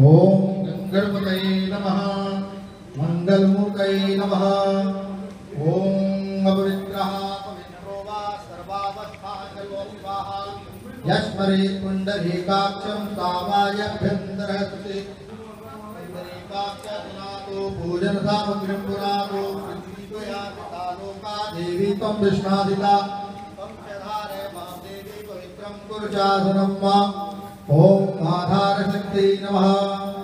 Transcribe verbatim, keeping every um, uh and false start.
ओम गणपतये नमः मंगलमूर्तये नमः। ओम अविग्रह पवित्रो वा सर्वावस्थाकलोपिवाः यस्मरे पुण्डरीकाक्षं सामायभ्यन्तरहस्ते पुण्डरीकाक्षनातो भोजन सामग्रीं पुरातो पृथ्वीया लोका देवी त्वं विष्णादिता त्वं च धारय मां देवी पवित्रं कुरु चासनं मा। ओम आधारशक्ति नमः।